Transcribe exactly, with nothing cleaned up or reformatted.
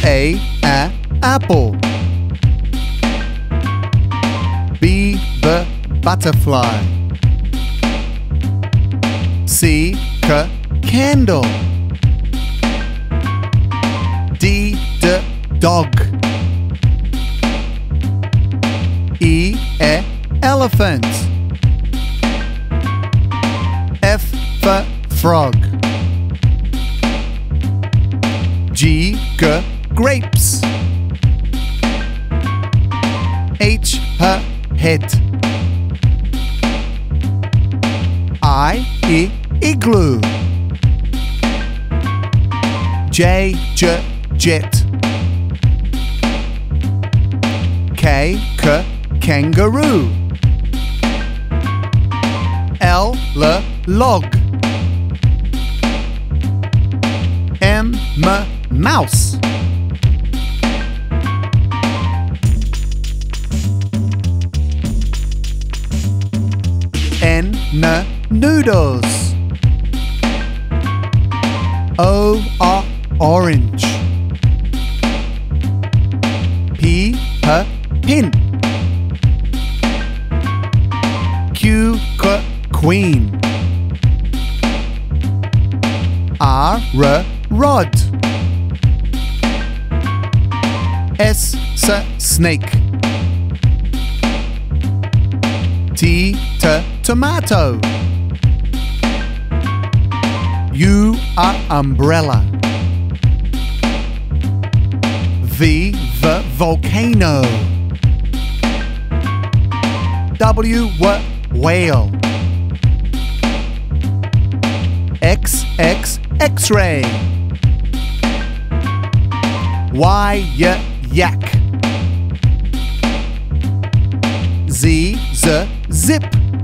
A, a, apple. B, b, butterfly. C, c, candle. D, d, dog. E, e, elephant. F, f, frog. G, g, grapes. H, h, head. I, I, igloo. J, j, jet. K, k, kangaroo. L, l, log. M, m, mouse. N, n, noodles. O, o, orange. P, p, pin. Q, q, queen. R, r, rod. S, s, snake. T, t, tomato. U, a, umbrella. V, v, volcano. W, w, whale. X, x, x-ray. Y, y, yak. Z, z, zip.